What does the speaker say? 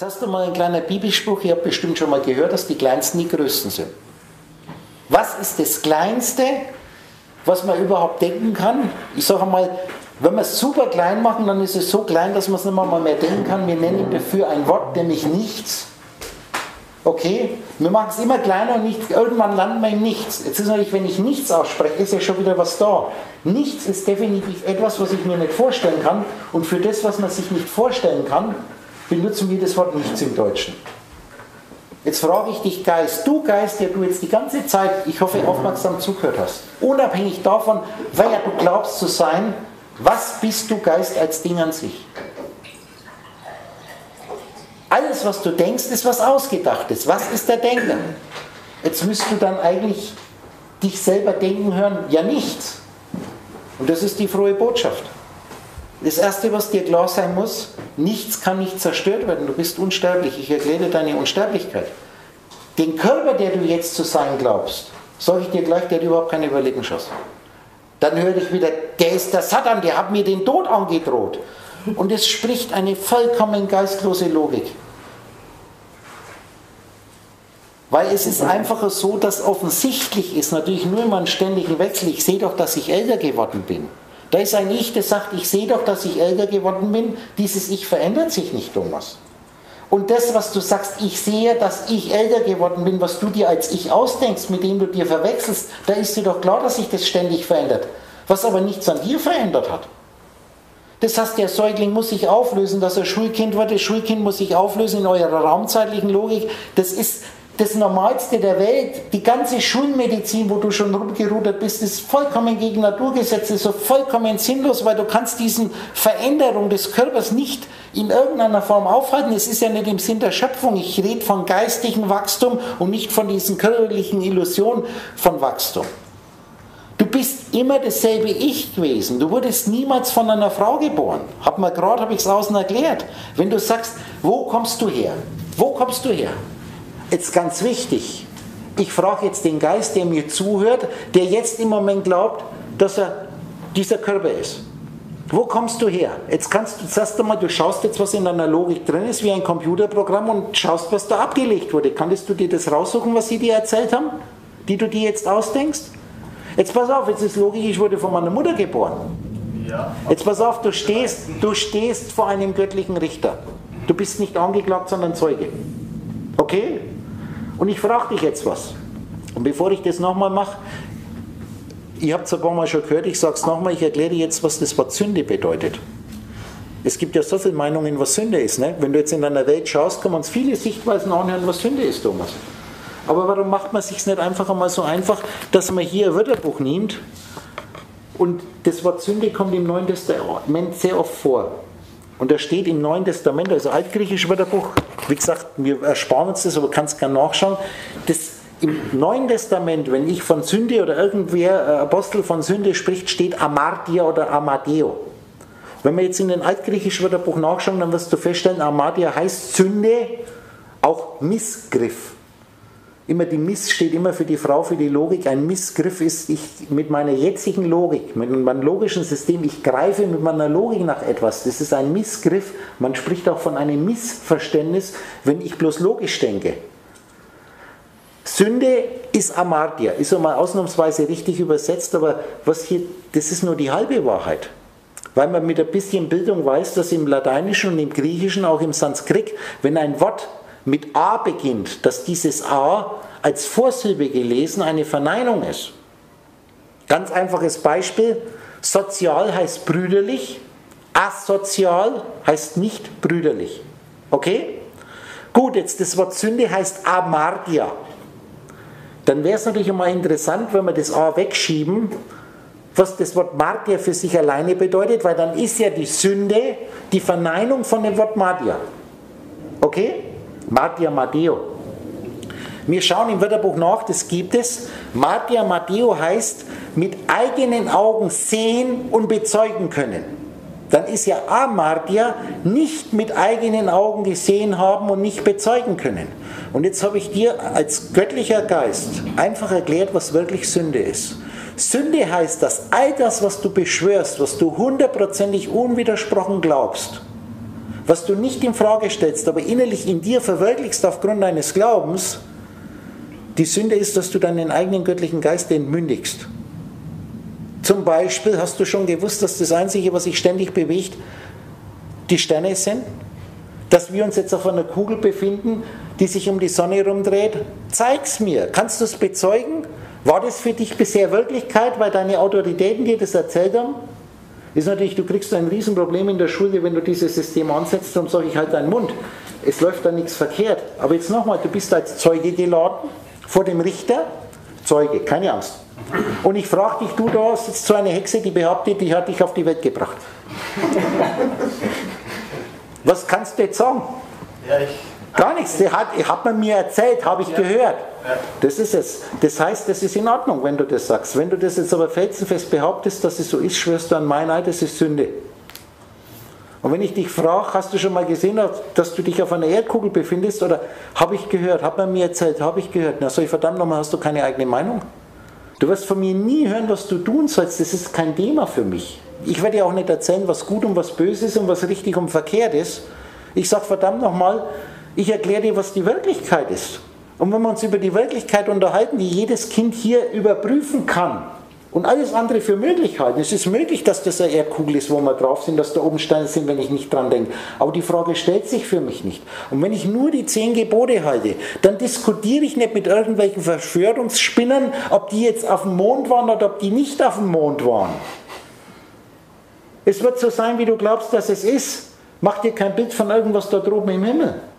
Jetzt hast du mal ein kleiner Bibelspruch, ihr habt bestimmt schon mal gehört, dass die Kleinsten die Größten sind. Was ist das Kleinste, was man überhaupt denken kann? Ich sage mal, wenn wir es super klein machen, dann ist es so klein, dass man es nicht mal mehr denken kann. Wir nennen dafür ein Wort, nämlich nichts. Okay? Wir machen es immer kleiner und nichts. Irgendwann landen wir im Nichts. Jetzt ist natürlich, wenn ich nichts ausspreche, ist ja schon wieder was da. Nichts ist definitiv etwas, was ich mir nicht vorstellen kann. Und für das, was man sich nicht vorstellen kann, benutzen wir das Wort nichts im Deutschen. Jetzt frage ich dich, Geist, der du jetzt die ganze Zeit, ich hoffe, aufmerksam zugehört hast, unabhängig davon, wer du glaubst zu sein, was bist du, Geist, als Ding an sich? Alles, was du denkst, ist was Ausgedachtes. Was ist der Denker? Jetzt müsst du dann eigentlich dich selber denken hören, ja nichts. Und das ist die frohe Botschaft. Das Erste, was dir klar sein muss, nichts kann nicht zerstört werden. Du bist unsterblich. Ich erkläre deine Unsterblichkeit. Den Körper, der du jetzt zu sein glaubst, sage ich dir gleich, der hat überhaupt keine Überlebenschance. Dann höre ich wieder, der ist der Satan, der hat mir den Tod angedroht. Und es spricht eine vollkommen geistlose Logik. Weil es ist einfach so, dass offensichtlich ist, natürlich nur immer einen ständigen Wechsel. Ich sehe doch, dass ich älter geworden bin. Da ist ein Ich, das sagt, ich sehe doch, dass ich älter geworden bin. Dieses Ich verändert sich nicht, Thomas. Und das, was du sagst, ich sehe, dass ich älter geworden bin, was du dir als Ich ausdenkst, mit dem du dir verwechselst, da ist dir doch klar, dass sich das ständig verändert. Was aber nichts an dir verändert hat. Das heißt, der Säugling muss sich auflösen, dass er Schulkind wird. Das Schulkind muss sich auflösen in eurer raumzeitlichen Logik. Das ist das Normalste der Welt. Die ganze Schulmedizin, wo du schon rumgerudert bist, ist vollkommen gegen Naturgesetze, so vollkommen sinnlos, weil du kannst diesen Veränderung des Körpers nicht in irgendeiner Form aufhalten. Es ist ja nicht im Sinn der Schöpfung. Ich rede von geistigem Wachstum und nicht von diesen körperlichen Illusionen von Wachstum. Du bist immer dasselbe Ich gewesen. Du wurdest niemals von einer Frau geboren. Habe ich es außen erklärt. Wenn du sagst, wo kommst du her? Wo kommst du her? Jetzt ganz wichtig, ich frage jetzt den Geist, der mir zuhört, der jetzt im Moment glaubt, dass er dieser Körper ist. Wo kommst du her? Jetzt sagst du mal, du schaust jetzt, was in deiner Logik drin ist, wie ein Computerprogramm und schaust, was da abgelegt wurde. Kannst du dir das raussuchen, was sie dir erzählt haben, die du dir jetzt ausdenkst? Jetzt pass auf, jetzt ist logisch, ich wurde von meiner Mutter geboren. Ja. Jetzt pass auf, du stehst vor einem göttlichen Richter. Du bist nicht angeklagt, sondern Zeuge. Okay? Und ich frage dich jetzt was. Und bevor ich das nochmal mache, ihr habt es ein paar Mal schon gehört, ich sage es nochmal, ich erkläre dir jetzt, was das Wort Sünde bedeutet. Es gibt ja so viele Meinungen, was Sünde ist. Ne? Wenn du jetzt in deiner Welt schaust, kann man uns viele Sichtweisen anhören, was Sünde ist, Thomas. Aber warum macht man es sich nicht einfach einmal so einfach, dass man hier ein Wörterbuch nimmt und das Wort Sünde kommt im Neuen Testament sehr oft vor. Und da steht im Neuen Testament, also altgriechisch Wörterbuch, wie gesagt, wir ersparen uns das, aber kannst gerne nachschauen, das im Neuen Testament, wenn ich von Sünde oder irgendwer, Apostel von Sünde spricht, steht Amartia oder Amadeo. Wenn wir jetzt in den altgriechischen Wörterbuch nachschauen, dann wirst du feststellen, Amartia heißt Sünde, auch Missgriff. Immer die Miss steht immer für die Frau, für die Logik. Ein Missgriff ist, ich mit meiner jetzigen Logik, mit meinem logischen System, ich greife mit meiner Logik nach etwas. Das ist ein Missgriff. Man spricht auch von einem Missverständnis, wenn ich bloß logisch denke. Sünde ist Amartia, ist einmal ausnahmsweise richtig übersetzt, aber was hier, das ist nur die halbe Wahrheit. Weil man mit ein bisschen Bildung weiß, dass im Lateinischen und im Griechischen, auch im Sanskrit, wenn ein Wort mit A beginnt, dass dieses A als Vorsilbe gelesen eine Verneinung ist. Ganz einfaches Beispiel, sozial heißt brüderlich, asozial heißt nicht brüderlich. Okay? Gut, jetzt das Wort Sünde heißt Amartia. Dann wäre es natürlich immer interessant, wenn wir das A wegschieben, was das Wort Martia für sich alleine bedeutet, weil dann ist ja die Sünde die Verneinung von dem Wort Martia. Okay? Martia Madeo. Wir schauen im Wörterbuch nach, das gibt es. Martia Madeo heißt mit eigenen Augen sehen und bezeugen können. Dann ist ja Amartia nicht mit eigenen Augen gesehen haben und nicht bezeugen können. Und jetzt habe ich dir als göttlicher Geist einfach erklärt, was wirklich Sünde ist. Sünde heißt, dass all das, was du beschwörst, was du hundertprozentig unwidersprochen glaubst, was du nicht in Frage stellst, aber innerlich in dir verwirklichst aufgrund deines Glaubens, die Sünde ist, dass du deinen eigenen göttlichen Geist entmündigst. Zum Beispiel hast du schon gewusst, dass das Einzige, was sich ständig bewegt, die Sterne sind? Dass wir uns jetzt auf einer Kugel befinden, die sich um die Sonne herumdreht? Zeig's mir. Kannst du es bezeugen? War das für dich bisher Wirklichkeit, weil deine Autoritäten dir das erzählt haben? Ist natürlich, du kriegst ein Riesenproblem in der Schule, wenn du dieses System ansetzt, darum sage ich halt deinen Mund. Es läuft da nichts verkehrt. Aber jetzt nochmal, du bist als Zeuge geladen vor dem Richter. Zeuge, keine Angst. Und ich frage dich, du da sitzt so eine Hexe, die behauptet, die hat dich auf die Welt gebracht. Was kannst du jetzt sagen? Ja, Gar nichts, hat man mir erzählt, habe ich gehört. Das ist es. Das heißt, das ist in Ordnung, wenn du das sagst. Wenn du das jetzt aber felsenfest behauptest, dass es so ist, schwörst du an mein Eid, das ist Sünde. Und wenn ich dich frage, hast du schon mal gesehen, dass du dich auf einer Erdkugel befindest? Oder habe ich gehört, hat man mir erzählt, habe ich gehört. Na, sag ich, verdammt nochmal, hast du keine eigene Meinung? Du wirst von mir nie hören, was du tun sollst. Das ist kein Thema für mich. Ich werde dir auch nicht erzählen, was gut und was böse ist und was richtig und verkehrt ist. Ich sage verdammt nochmal, ich erkläre dir, was die Wirklichkeit ist. Und wenn wir uns über die Wirklichkeit unterhalten, die jedes Kind hier überprüfen kann und alles andere für möglich halten, es ist möglich, dass das eine Erdkugel ist, wo wir drauf sind, dass da oben Steine sind, wenn ich nicht dran denke. Aber die Frage stellt sich für mich nicht. Und wenn ich nur die 10 Gebote halte, dann diskutiere ich nicht mit irgendwelchen Verschwörungsspinnern, ob die jetzt auf dem Mond waren oder ob die nicht auf dem Mond waren. Es wird so sein, wie du glaubst, dass es ist. Mach dir kein Bild von irgendwas da droben im Himmel.